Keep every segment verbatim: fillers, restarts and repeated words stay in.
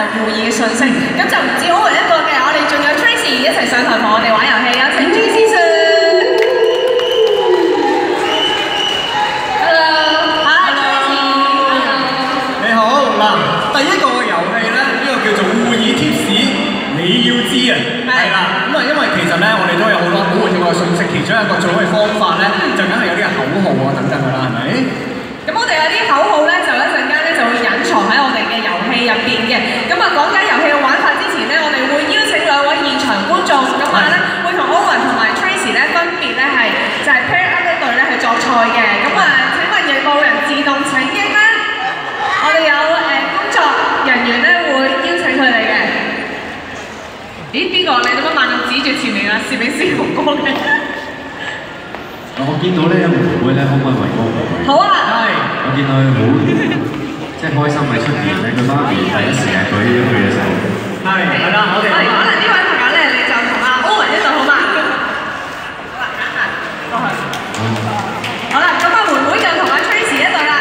就係互議嘅訊息。咁就唔止我一個嘅，我哋仲有 Tracy 一齊上台同我哋玩遊戲，有請 Tracy 先生。Hello， Hi Tracy。 你好，嗱，第一個嘅遊戲咧，呢個叫做互議貼士，你要知啊，係啦。咁啊，因為其實咧，我哋都有好多保護跳嘅訊息，其中一個最好嘅方法咧，就梗係有啲口號啊等等㗎啦，係咪？ 咁我哋有啲口號咧，就一陣間咧就會隱藏喺我哋嘅遊戲入邊嘅。咁啊，講緊遊戲嘅玩法之前咧，我哋會邀請兩位現場觀眾，咁啊咧會同 Owen 同埋 Tracy 咧分別咧係就係 pair up 一隊咧去作賽嘅。咁啊，請問有冇人自動請纓咧？我哋有誒工作人員咧會邀請佢哋嘅。咦？邊個？你點解猛咁指住前面啊？攝影師哥哥嘅？ 我見到咧有妹妹咧，可唔可以圍歌？ 好啊！ 係。我見到佢好即係開心喺出邊咧，佢媽咪第一時間舉咗佢嘅手。 係係啦，我哋。 可能呢位朋友咧，你就同阿 Owen 一隊好嘛？好啦，揀下過去。好啦，咁阿妹妹就同阿 Tracy 一隊啦。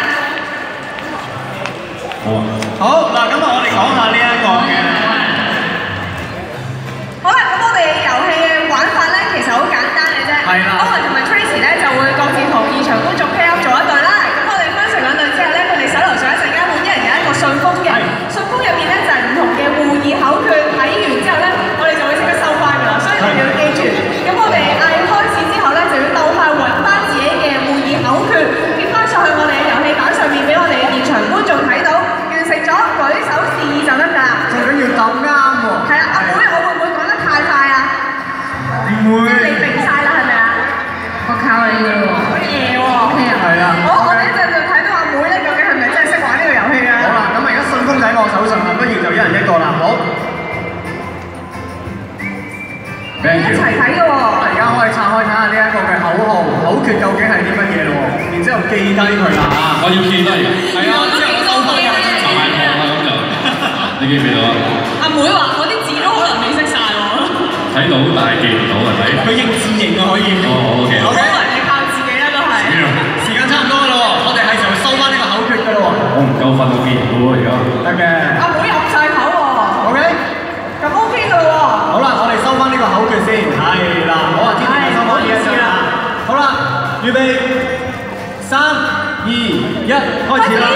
好啊。 好嗱，咁啊，我哋講下呢一個嘅。 好啦，咁我哋遊戲嘅玩法咧，其實好簡單嘅啫。 係啦。 Owen 同埋 Tracy 咧就會各自同現場觀眾 pair up 做一隊啦。咁我哋分成兩隊之後咧，佢哋手頭上一陣間會一人有一個信封嘅。信封入邊咧就係唔同嘅互議口訣，睇完之後咧，我哋就會即刻收翻㗎啦。所以你哋要記住。咁我哋嗌開始之後咧，就要鬥快揾翻自己嘅互議口訣，貼翻上去我哋嘅遊戲板上面俾我哋嘅現場觀眾睇到。完成咗舉手示意就得㗎啦。 最緊要鬥啱喎。 係啦，阿妹，我會唔會講得太快啊？ 唔會。 即係你明晒啦，係咪啊？我靠你㗎喎，好嘢喎。 係啊。 好，我哋一陣就睇到阿妹咧，究竟係咪真係識玩呢個遊戲啊？ 好啦，咁而家信封仔喺我手上啦，不如就一人一個啦，好。 一齊睇嘅喎。 而家可以拆開睇下呢一個嘅口號，口訣究竟係啲乜嘢咯？然之後記低佢啦。 我要記低。 係啊，之後我收翻嘅。 大堂啊咁就，你記唔記到啊？ 阿妹話：我啲字都可能未識晒喎。 睇到但係記唔到係咪？ 佢認字認啊可以。 哦 ，OK。 好啊，你靠自己啦都係。 時間差唔多啦喎，我哋係時候收翻呢個口訣㗎啦喎。 我唔夠瞓，我記唔到喎而家。 得嘅。 阿妹入晒口喎。 OK。 咁 OK 㗎喎。 好啦，我哋收翻呢個口訣先。係啦，好啊，天天收翻呢一張啦。好啦，預備，三、二、一，開始啦。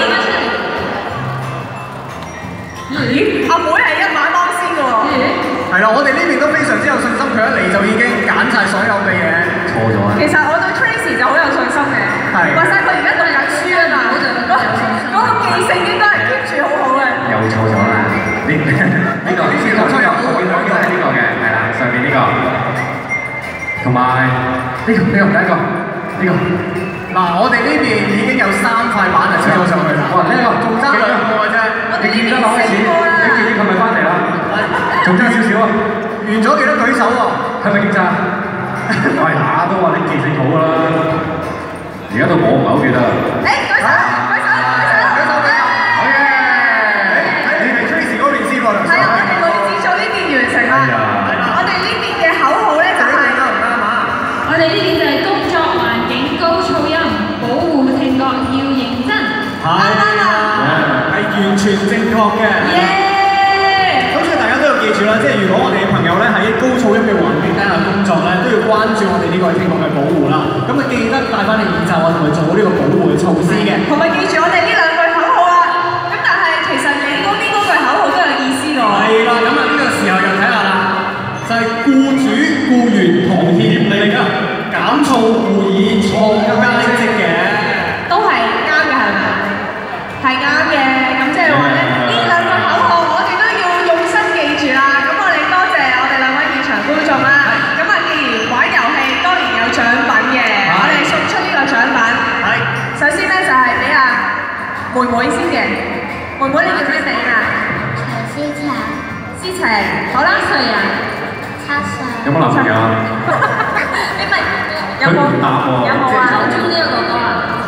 咦？阿妹係一馬當先㗎喎。 係啦，我哋呢邊都非常之有信心，佢一嚟就已經揀晒所有嘅嘢。 錯咗啊！ 其實我對 Tracy 就好有信心嘅。 係。 話晒佢而家讀緊書啊嘛，嗰嗰個記性應該係 keep 住好好嘅。 又錯咗啦！呢呢個呢個出入後邊兩個係呢個嘅，係啦，上邊呢個，同埋呢個呢個第一個呢個。 嗱，我哋呢邊已經有三塊板就黐咗上去啦。 哇！呢個仲爭兩個嘅啫。你見得開始，你見佢咪翻嚟啦？仲爭少少啊！ 完咗記得舉手喎。 係咪記咋？我係打都話你記性好啦。而家到我唔係好記得啦。 誒，舉手！舉手！舉手！ 舉手！舉手！好嘅。誒，睇你係 Tracy 嗰邊先喎。 係啊，我哋女子組呢邊完成啦。我哋呢邊嘅口號咧就係， 我哋呢邊就係工作環境高噪音，保護聽覺要認真。 係啊，係完全正確嘅。咁所以大家都要記住啦，即係如果我哋嘅朋友咧喺高噪音嘅環境底下工作咧，都要關注我哋呢個聽覺嘅保護啦。咁啊記得帶翻你耳罩啊，同埋做好呢個保護嘅措施嘅。 同埋記住我哋呢兩句口號啦。咁但係其實你嗰邊嗰句口號都有意思㗎喎。 係啦，咁啊呢個時候又睇下啦，就係僱主僱員同協力啊，減噪互議創加升職嘅。 都係啱嘅係咪？係啱嘅，咁即係話咧，呢兩個口號我哋都要用心記住啦。咁我哋多謝我哋兩位現場觀眾啦。咁啊，既然玩遊戲，當然有獎品嘅，我哋送出呢個獎品。 係。 首先咧就係俾阿妹妹先嘅，妹妹你叫咩名啊？ 陳思晴， 思晴，好啦，幾歲啊？ 七歲。 有冇男朋友啊？ 你咪有冇？ 佢唔答喎。 有冇啊？ 好中意呢個哥哥啊！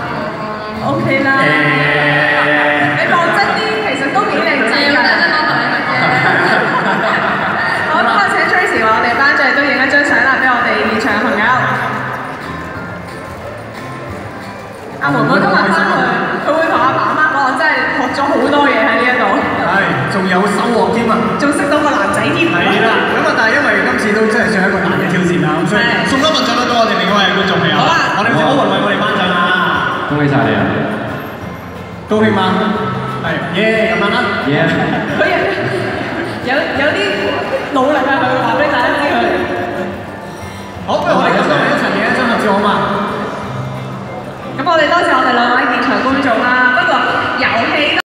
O K 啦。你望真啲，其實都幾靚仔㗎。好，咁啊請 Tracy 話我哋班長都影一張相啦，俾我哋現場嘅朋友。阿妹妹今日翻去，佢會同阿爸阿媽講，我真係學咗好多嘢喺呢一度。 係，仲仲有收穫添啊！ 仲識到個男仔添。 係啦，咁啊，但係因為今次都真係算係一個難嘅挑戰啦，咁所以送多份獎品俾我哋另一位觀眾朋友。 好啊！ 我哋請歐雲為我哋頒獎啦！ 恭喜晒你啊！ 高興嗎？係，耶咁樣啦。 耶！ 佢有有啲努力啊，佢話俾大家知佢。 好，不如我哋咁多位一齊影一張合照好嘛？